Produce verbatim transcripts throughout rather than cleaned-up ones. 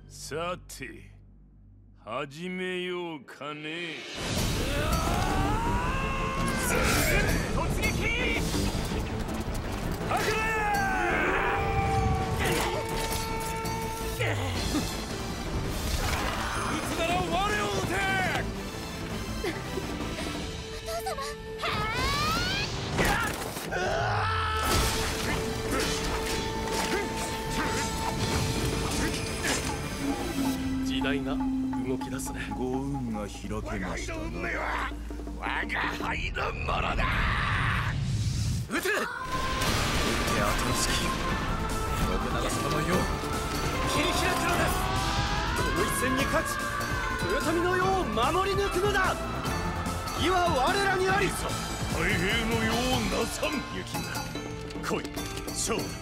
さて始めようかね。突撃はぐれ撃つなら我を撃て。 お父様。 時代が動き出すね。 幸運が開けましたな。 我が輩のものだ。 撃て。撃って後の隙。信長様の世を切り開くのです。この一戦に勝ち豊臣の世を守り抜くのだ。義は我らにあり。 さ太平の世をなさん。雪村来い勝負だ。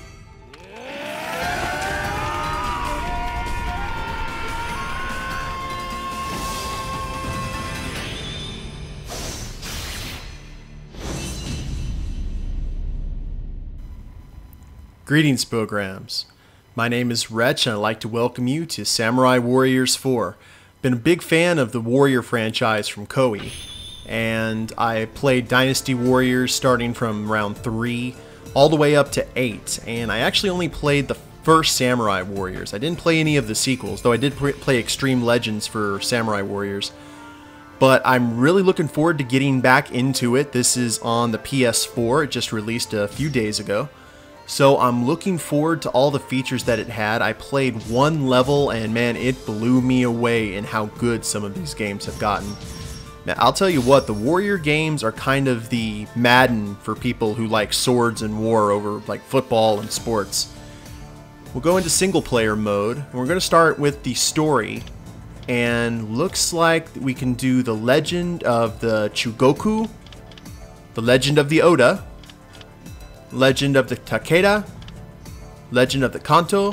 Greetings, Programs. My name is Wretch, and I'd like to welcome you to Samurai Warriors four. Been a big fan of the Warrior franchise from Koei, and I played Dynasty Warriors starting from round three all the way up to eight, and I actually only played the first Samurai Warriors. I didn't play any of the sequels, though I did play Extreme Legends for Samurai Warriors. But I'm really looking forward to getting back into it. This is on the P S four. It just released a few days ago. So I'm looking forward to all the features that it had. I played one level and man, it blew me away in how good some of these games have gotten. Now, I'll tell you what, the Warrior games are kind of the Madden for people who like swords and war over like football and sports. We'll go into single player mode, and we're going to start with the story. And looks like we can do the Legend of the Chugoku, the Legend of the Oda, Legend of the Takeda, Legend of the Kanto,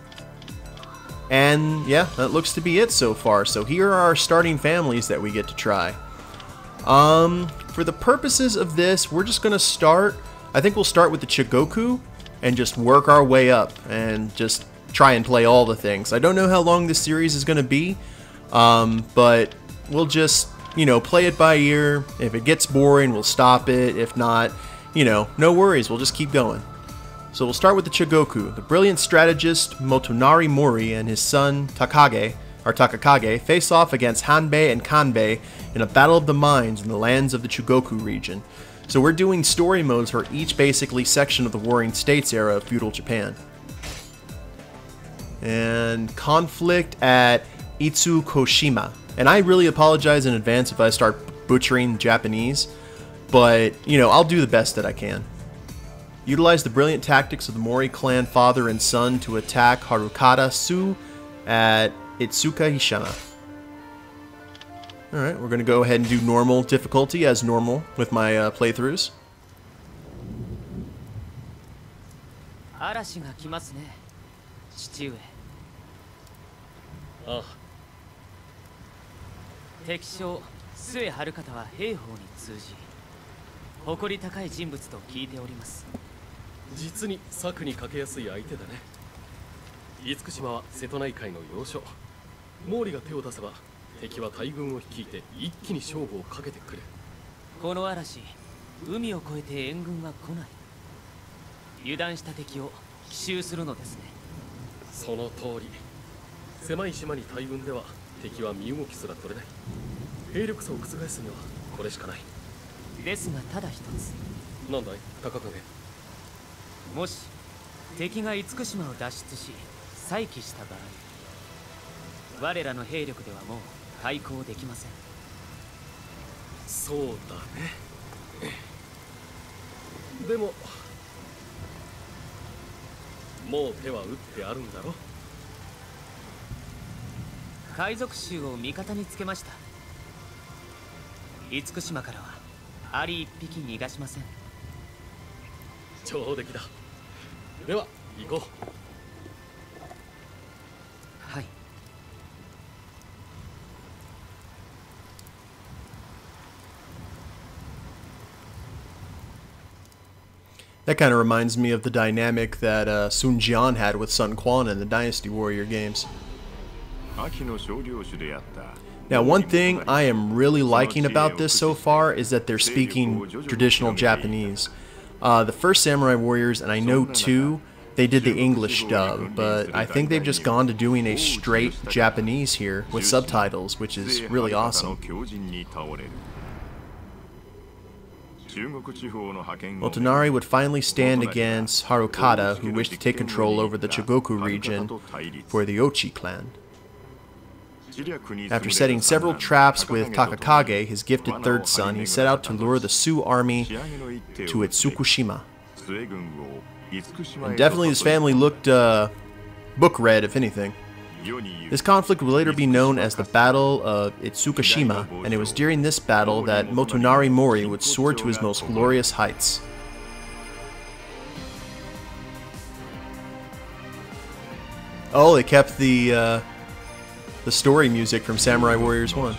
and yeah, that looks to be it so far. So here are our starting families that we get to try. Um, for the purposes of this, we're just going to start, I think we'll start with the Chugoku and just work our way up and just try and play all the things. I don't know how long this series is going to be, um, but we'll just, you know, play it by ear. If it gets boring, we'll stop it. If not, you know, no worries, we'll just keep going. So we'll start with the Chugoku. The brilliant strategist Motonari Mori and his son Takage, or Takakage, face off against Hanbei and Kanbei in a battle of the minds in the lands of the Chugoku region. So we're doing story modes for each basically section of the Warring States era of feudal Japan. And conflict at Itsukoshima. And I really apologize in advance if I start butchering Japanese, but, you know, I'll do the best that I can. Utilize the brilliant tactics of the Mori clan father and son to attack Harukata Su at Itsuka Hishama. Alright, we're going to go ahead and do normal difficulty as normal with my uh, playthroughs. 嵐が来ますね、父上。 ああ。 敵将末春方は兵法に通じ誇り高い人物と聞いております。 実に策にかけやすい相手だね。厳島は瀬戸内海の要所。毛利が手を出せば敵は大軍を率いて一気に勝負をかけてくる。 この嵐、海を越えて援軍は来ない。油断した敵を奇襲するのですね。 その通り。狭い島に大軍では敵は身動きすら取れない。兵力差を覆すにはこれしかない。 ですがただ一つ。 なんだい、高影。 もし敵が厳島を脱出し再起した場合、我らの兵力ではもう対抗できません。 そうだね。でももう手は打ってあるんだろ。 海賊衆を味方につけました。厳島からはアリ一匹逃がしません。 上出来だ。では行こう。 はい。 That kind of reminds me of the dynamic that uh, Sun Jian had with Sun Quan in the Dynasty Warrior games. Now, one thing I am really liking about this so far is that they're speaking traditional Japanese. Uh, the first Samurai Warriors, and I know two, they did the English dub, but I think they've just gone to doing a straight Japanese here with subtitles, which is really awesome. Motonari would finally stand against Harukata, who wished to take control over the Chogoku region for the Ochi clan. After setting several traps with Takakage, his gifted third son, he set out to lure the Sioux army to Itsukushima. And definitely his family looked uh, book-read, if anything. This conflict would later be known as the Battle of Itsukushima, and it was during this battle that Motonari Mori would soar to his most glorious heights. Oh, they kept the uh, the story music from Samurai Warriors one.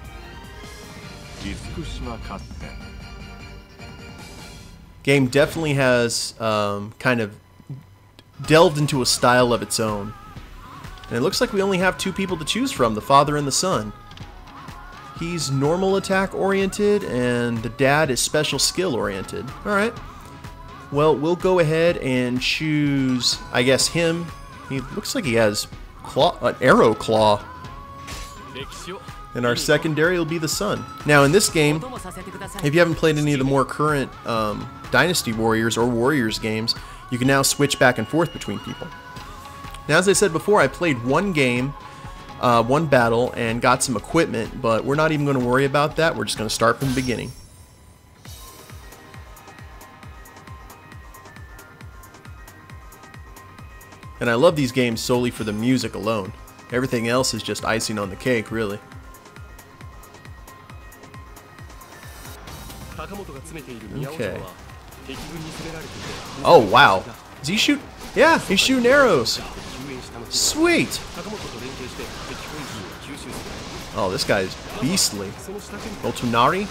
Game definitely has um, kind of delved into a style of its own. And it looks like we only have two people to choose from, the father and the son. He's normal attack oriented, and the dad is special skill oriented. Alright. Well, we'll go ahead and choose, I guess, him. He looks like he has claw, an arrow claw. And our secondary will be the son. Now, in this game, if you haven't played any of the more current um, Dynasty Warriors or Warriors games, you can now switch back and forth between people. Now, as I said before, I played one game, uh, one battle, and got some equipment, but we're not even going to worry about that. We're just going to start from the beginning. And I love these games solely for the music alone. Everything else is just icing on the cake, really. Okay. Oh, wow. Is he shoot? Yeah, he's shooting arrows. Sweet. Oh, this guy's beastly. Motonari.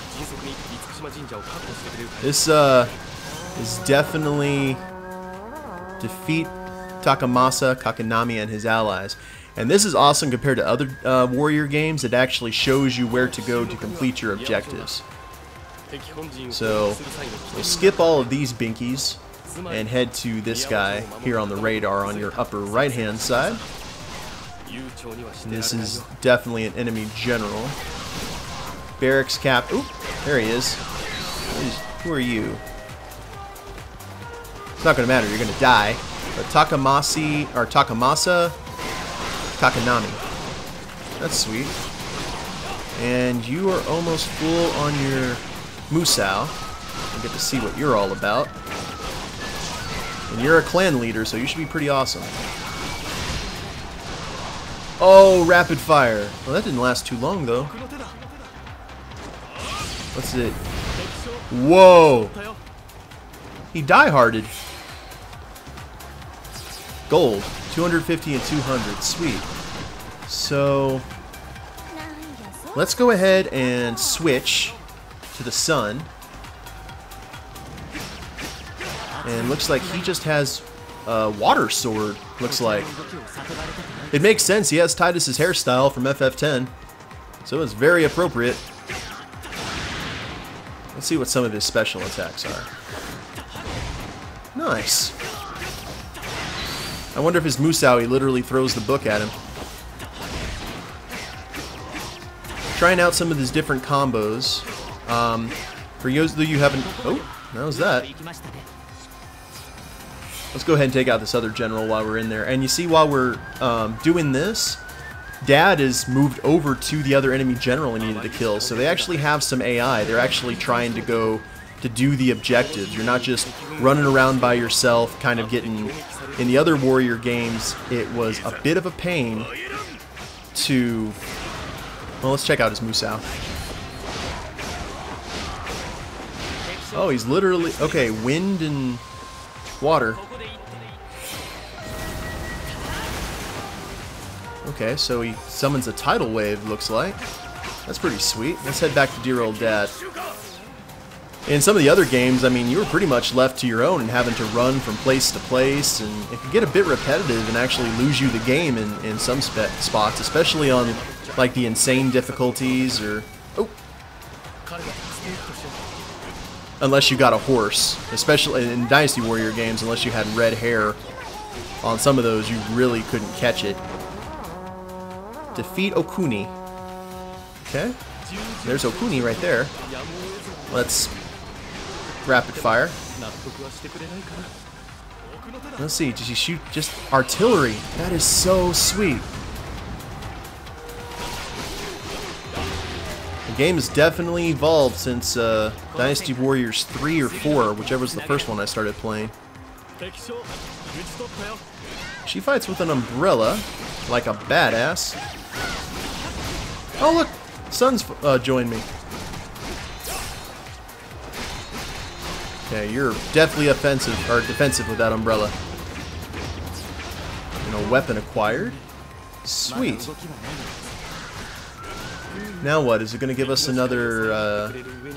This uh, is definitely defeat Takamasa, Kakinami, and his allies. And this is awesome compared to other uh, warrior games. It actually shows you where to go to complete your objectives. So, we'll skip all of these binkies and head to this guy here on the radar on your upper right hand side. This is definitely an enemy general. Barracks cap. Oop, there he is. Who are you? It's not going to matter, you're going to die. But Takamasi, or Takamasa Kakinami. That's sweet. And you are almost full on your Musou. I get to see what you're all about. And you're a clan leader, so you should be pretty awesome. Oh, rapid fire. Well, that didn't last too long, though. What's it? Whoa! He die-hearted. Gold. two hundred fifty and two hundred. Sweet. So, let's go ahead and switch to the sun. And looks like he just has a water sword, looks like. It makes sense, he has Tidus's hairstyle from F F ten. So it's very appropriate. Let's see what some of his special attacks are. Nice. I wonder if his Musou, he literally throws the book at him. Trying out some of his different combos. Um, for those of you who haven't... Oh, that was that. Let's go ahead and take out this other general while we're in there. And you see, while we're um, doing this, Dad is moved over to the other enemy general he needed to kill. So they actually have some A I. They're actually trying to go to do the objectives. You're not just running around by yourself, kind of getting... In the other warrior games, it was a bit of a pain to... Well, let's check out his Musou. Oh, he's literally... Okay, wind and water. Okay, so he summons a tidal wave, looks like. That's pretty sweet. Let's head back to dear old Dad. In some of the other games, I mean, you were pretty much left to your own and having to run from place to place, and it could get a bit repetitive and actually lose you the game in, in some spe spots, especially on like the insane difficulties or... Oh! Unless you got a horse, especially in Dynasty Warrior games, unless you had red hair. On some of those, you really couldn't catch it. Defeat Okuni. Okay. There's Okuni right there. Let's rapid fire. Let's see, does he shoot just artillery? That is so sweet. The game has definitely evolved since uh, Dynasty Warriors three or four, whichever was the first one I started playing. She fights with an umbrella, like a badass. Oh look, Sun's uh, joined me. Okay, you're definitely offensive or defensive with that umbrella. And a weapon acquired. Sweet. Now what? Is it going to give us another... Uh...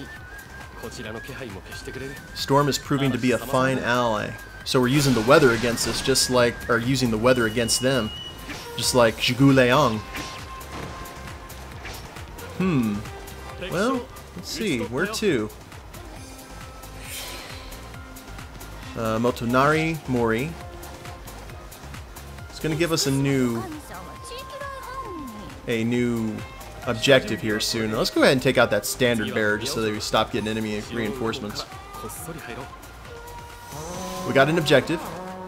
Storm is proving to be a fine ally. So we're using the weather against us, just like... Or using the weather against them. Just like Zhigu Liang. Hmm. Well, let's see. Where to? Uh, Motonari Mori. It's going to give us a new... A new... objective here soon. Let's go ahead and take out that standard bearer just so that we stop getting enemy reinforcements. We got an objective.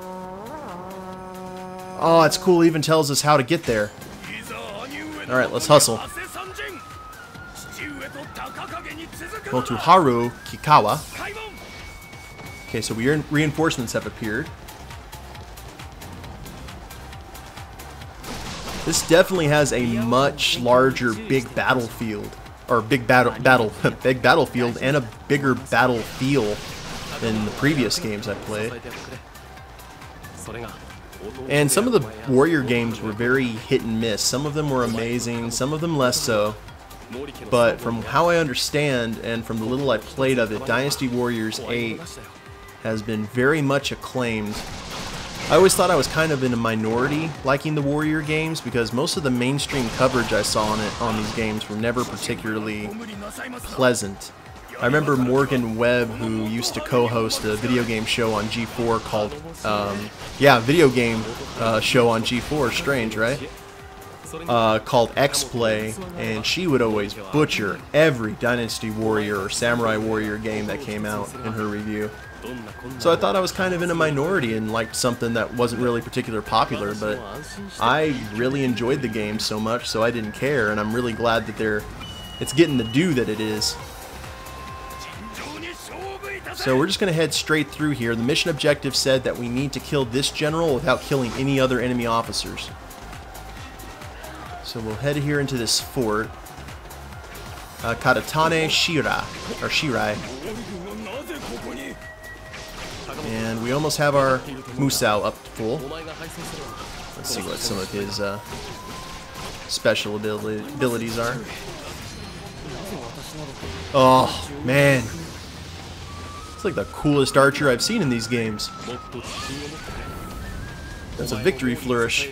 Oh, it's cool. It even tells us how to get there. Alright, let's hustle. Motoharu Kikawa. Okay, so we reinforcements have appeared. This definitely has a much larger big battlefield, or big battle battle big battlefield, and a bigger battle feel than the previous games I played. And some of the Warrior games were very hit and miss. Some of them were amazing, some of them less so. But from how I understand, and from the little I played of it, Dynasty Warriors eight has been very much acclaimed. I always thought I was kind of in a minority liking the Warrior games because most of the mainstream coverage I saw on it on these games were never particularly pleasant. I remember Morgan Webb, who used to co-host a video game show on G four called, um, yeah, video game uh, show on G four, strange, right? Uh, called X-Play, and she would always butcher every Dynasty Warrior or Samurai Warrior game that came out in her review. So I thought I was kind of in a minority and liked something that wasn't really particularly popular, but I really enjoyed the game so much, so I didn't care, and I'm really glad that they're it's getting the due that it is. So we're just going to head straight through here. The mission objective said that we need to kill this general without killing any other enemy officers. So we'll head here into this fort. Uh, Katatane Shira, or Shirai. And we almost have our Musou up to full. Let's see what some of his uh, special ability abilities are. Oh, man. It's like the coolest archer I've seen in these games. That's a victory flourish.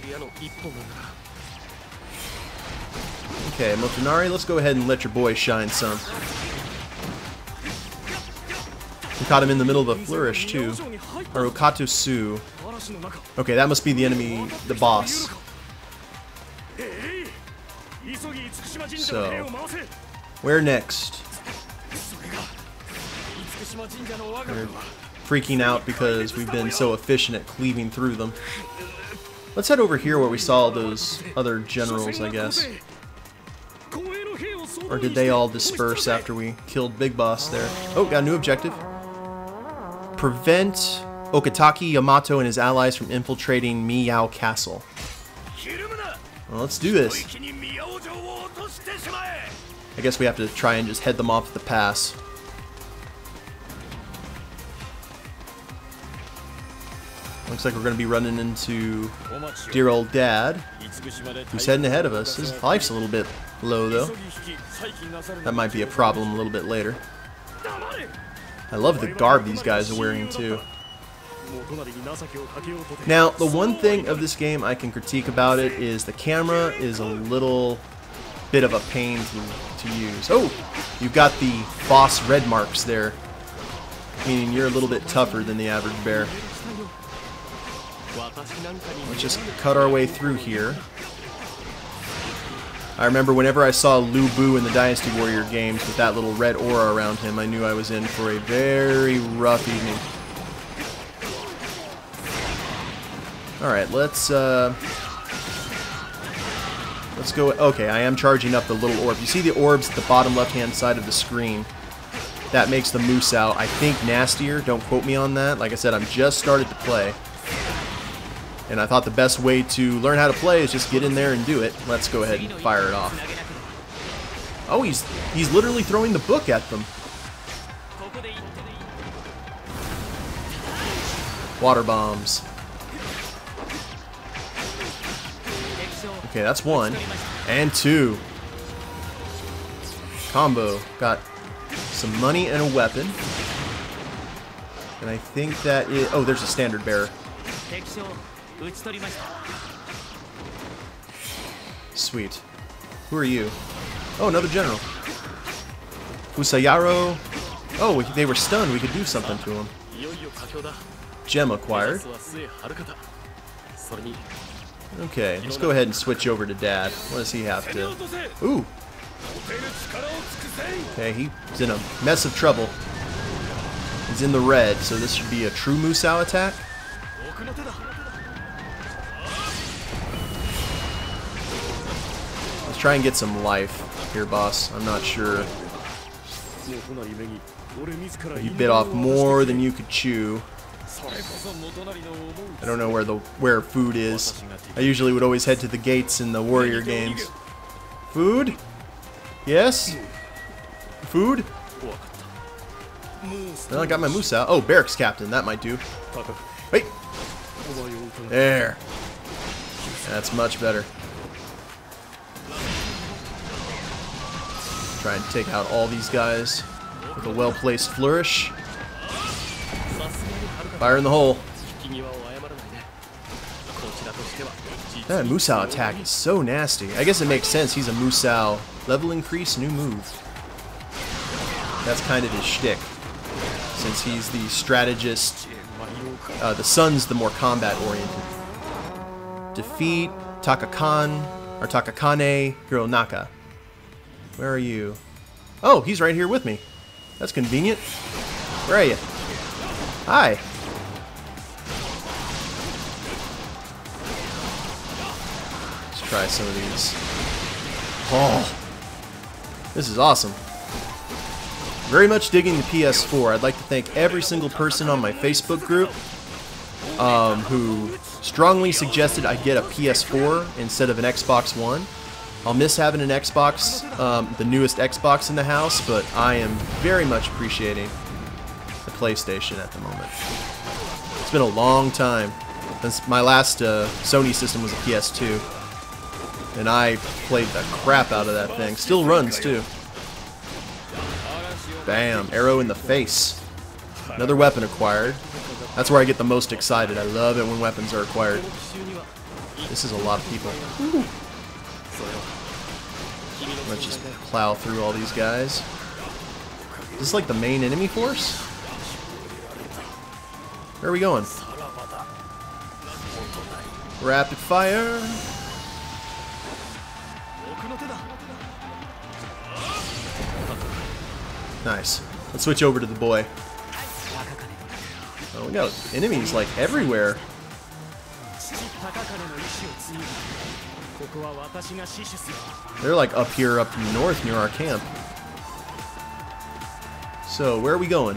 Okay, Motonari, let's go ahead and let your boy shine some. We caught him in the middle of a flourish, too. Harukatu Su. Okay, that must be the enemy, the boss. So, where next? We're freaking out because we've been so efficient at cleaving through them. Let's head over here where we saw those other generals, I guess. Or did they all disperse after we killed Big Boss there? Oh, got a new objective. Prevent Okataki Yamato and his allies from infiltrating Miyao Castle. Well, let's do this. I guess we have to try and just head them off at the pass. Looks like we're going to be running into dear old Dad, who's heading ahead of us. His life's a little bit low, though. That might be a problem a little bit later. I love the garb these guys are wearing too. Now, the one thing of this game I can critique about it is the camera is a little bit of a pain to, to use. Oh, you've got the boss red marks there, meaning you're a little bit tougher than the average bear. Let's just cut our way through here. I remember whenever I saw Lu Bu in the Dynasty Warrior games with that little red aura around him, I knew I was in for a very rough evening. Alright, let's, uh... Let's go... Okay, I am charging up the little orb. You see the orbs at the bottom left-hand side of the screen? That makes the Musou, I think, nastier. Don't quote me on that. Like I said, I'm just started to play. And I thought the best way to learn how to play is just get in there and do it. Let's go ahead and fire it off. Oh, he's he's literally throwing the book at them. Water bombs. Okay, that's one. And two. Combo. Got some money and a weapon. And I think that is... Oh, there's a standard bearer. Sweet. Who are you? Oh, another general. Fusayaro. Oh, they were stunned. We could do something to them. Gem acquired. Okay, let's go ahead and switch over to Dad. What does he have to... Ooh! Okay, he's in a mess of trouble. He's in the red, so this should be a true Musou attack. Let's try and get some life here, boss. I'm not sure. You bit off more than you could chew. I don't know where the where food is. I usually would always head to the gates in the warrior games. Food? Yes? Food? Well, I got my Musou. Oh, barracks captain. That might do. Wait. There. That's much better. Try and take out all these guys with a well-placed flourish. Fire in the hole. That Musou attack is so nasty. I guess it makes sense. He's a Musou. Level increase, new move. That's kind of his shtick. Since he's the strategist, uh, the Sun's the more combat-oriented. Defeat Takakan, or Takakane Hironaka. Where are you? Oh, he's right here with me. That's convenient. Where are you? Hi. Let's try some of these. Oh, this is awesome. Very much digging the P S four. I'd like to thank every single person on my Facebook group um, who strongly suggested I get a P S four instead of an Xbox One. I'll miss having an Xbox, um, the newest Xbox in the house, but I am very much appreciating the PlayStation at the moment. It's been a long time since my last uh, Sony system was a P S two, and I played the crap out of that thing. Still runs too. Bam, arrow in the face. Another weapon acquired. That's where I get the most excited. I love it when weapons are acquired. This is a lot of people. Ooh. Let's just plow through all these guys. Is this like the main enemy force? Where are we going? Rapid fire. Nice. Let's switch over to the boy. Oh, we got enemies like everywhere. They're like up here, up north near our camp. So, where are we going?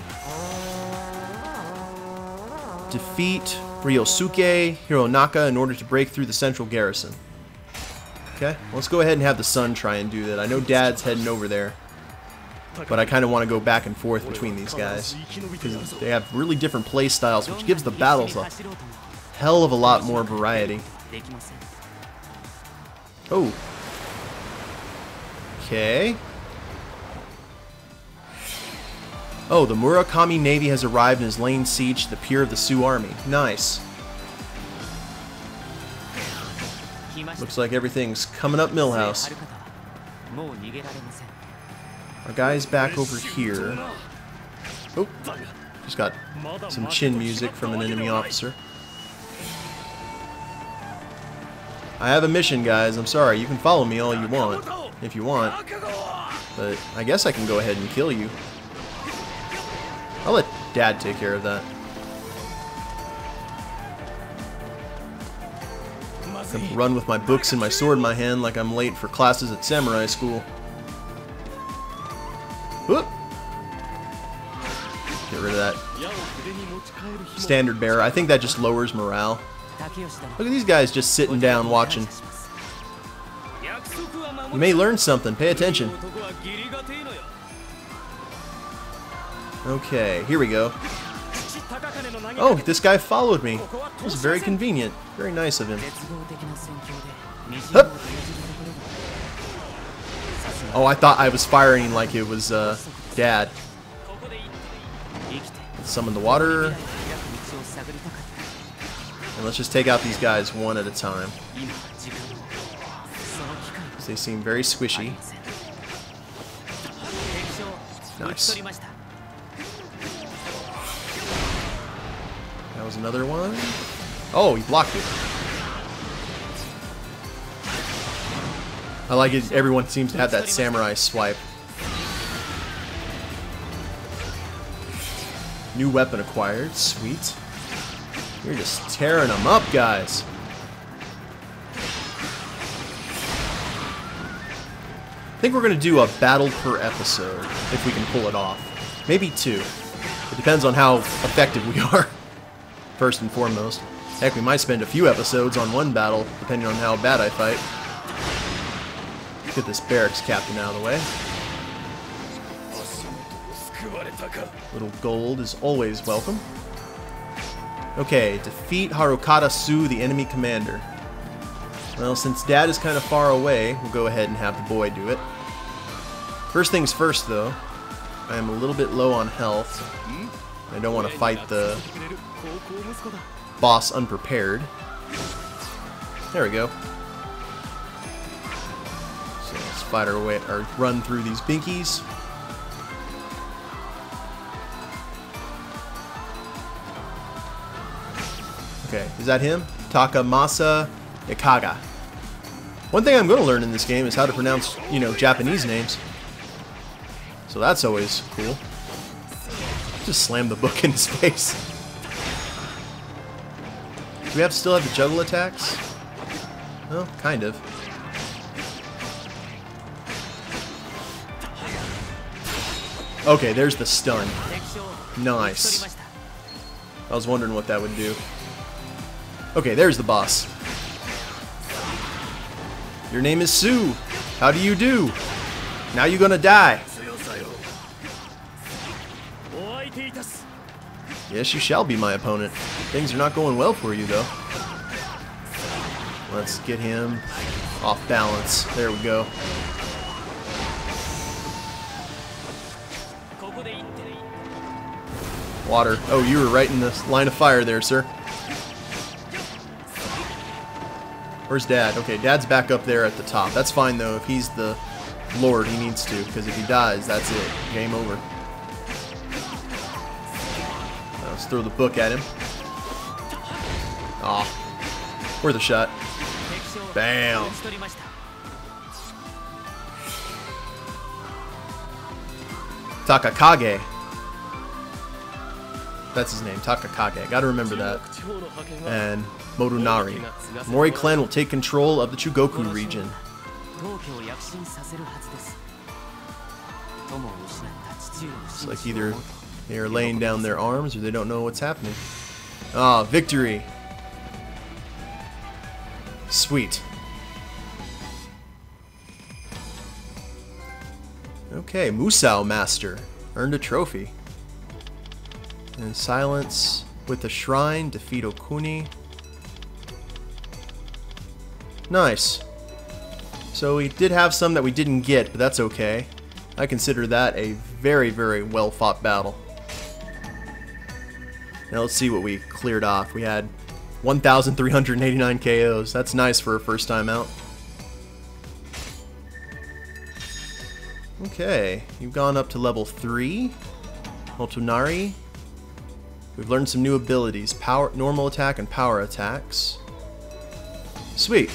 Defeat Ryosuke Hironaka in order to break through the central garrison. Okay, let's go ahead and have the son try and do that. I know Dad's heading over there, but I kind of want to go back and forth between these guys because they have really different play styles, which gives the battles a hell of a lot more variety. Oh. Okay. Oh, the Murakami Navy has arrived and is laying siege to the pier of the Sioux Army. Nice. Looks like everything's coming up Millhouse. Our guy's back over here. Oh, just got some chin music from an enemy officer. I have a mission, guys. I'm sorry. You can follow me all you want, if you want. But I guess I can go ahead and kill you. I'll let Dad take care of that. I run with my books and my sword in my hand like I'm late for classes at samurai school. Whoop! Get rid of that standard bearer. I think that just lowers morale. Look at these guys just sitting down watching. You may learn something. Pay attention. Okay, here we go. Oh, this guy followed me. It was very convenient. Very nice of him. Hup. Oh, I thought I was firing like it was uh, Dad. Let's summon the water. And let's just take out these guys one at a time. They seem very squishy. Nice. That was another one. Oh, he blocked it. I like it. Everyone seems to have that samurai swipe. New weapon acquired. Sweet. You're just tearing them up, guys. I think we're going to do a battle per episode, if we can pull it off. Maybe two. It depends on how effective we are, first and foremost. Heck, we might spend a few episodes on one battle, depending on how bad I fight. Get this barracks captain out of the way. Little gold is always welcome. Okay, defeat Harukata Su, the enemy commander. Well, since Dad is kind of far away, we'll go ahead and have the boy do it. First things first, though, I am a little bit low on health. I don't want to fight the boss unprepared. There we go. So let's fight our way, or run through these binkies. Okay, is that him? Takamasa Ikaga. One thing I'm going to learn in this game is how to pronounce, you know, Japanese names. So that's always cool. Just slam the book in his face. Do we have to still have the juggle attacks? Well, kind of. Okay, there's the stun. Nice. I was wondering what that would do. Okay, there's the boss. Your name is Sue. How do you do? Now you're gonna die. Yes, you shall be my opponent. Things are not going well for you, though. Let's get him off balance. There we go. Water. Oh, you were right in the line of fire there, sir. Where's Dad? Okay, Dad's back up there at the top. That's fine, though. If he's the Lord, he needs to, because if he dies, that's it. Game over. Now let's throw the book at him. Aw. Worth a shot. Bam. Takakage. That's his name, Takakage. Gotta remember that. And Modunari. Mori clan will take control of the Chugoku region. It's like either they are laying down their arms or they don't know what's happening. Ah, victory. Sweet. Okay, Musou Master. Earned a trophy. And silence with the shrine, defeat Okuni. Nice. So we did have some that we didn't get, but that's okay. I consider that a very, very well fought battle. Now let's see what we cleared off. We had one thousand three hundred eighty-nine K Os. That's nice for a first time out. Okay, you've gone up to level three. Motonari. We've learned some new abilities. Power, normal attack, and power attacks. Sweet.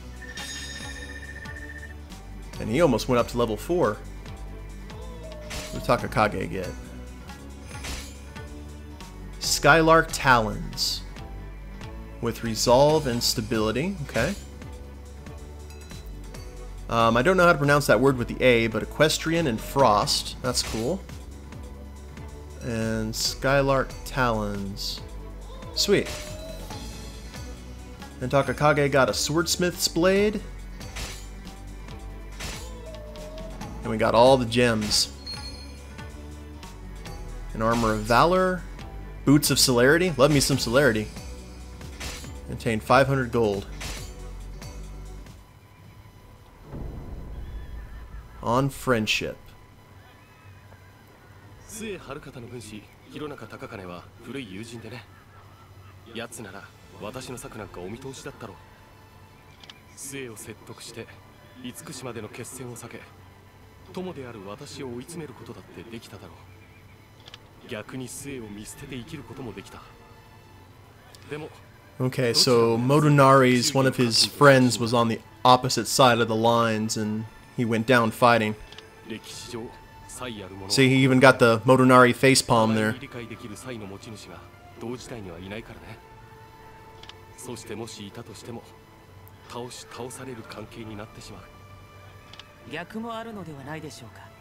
And he almost went up to level four. What did Takakage get? Skylark Talons. With resolve and stability. Okay. Um, I don't know how to pronounce that word with the A, but Equestrian and Frost. That's cool. And Skylark Talons. Sweet. And Takakage got a Swordsmith's Blade. And we got all the gems. An Armor of Valor. Boots of Celerity. Love me some Celerity. Contain five hundred gold. On friendship. 末遥方の軍師弘中高兼は古い友人でね。奴なら私の策なんかお見通しだったろう。末を説得して厳島での決戦を避け、友である私を追い詰めることだってできただろう。逆に末を見捨てて生きることもできた。でも Okay, so Motonari's one of his friends was on the opposite side of the lines and he went down fighting. See, he even got the Motonari facepalm there. そしてもしいたとしても倒し倒される関係になってしまう。 逆もあるのではないでしょうか。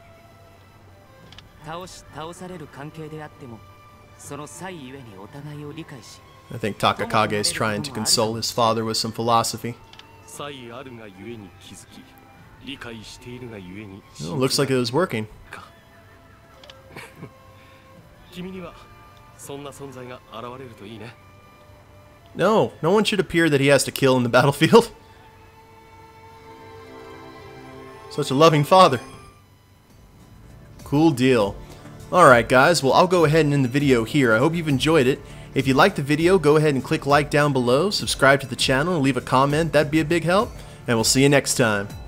倒し倒される関係であっても、その際ゆえにお互いを理解し。I think Takakage is trying to console his father with some philosophy. Oh, looks like it was working. No, no one should appear that he has to kill in the battlefield. Such a loving father. Cool deal. Alright guys, well I'll go ahead and end the video here. I hope you've enjoyed it. If you liked the video, go ahead and click like down below, subscribe to the channel, and leave a comment. That'd be a big help. And we'll see you next time.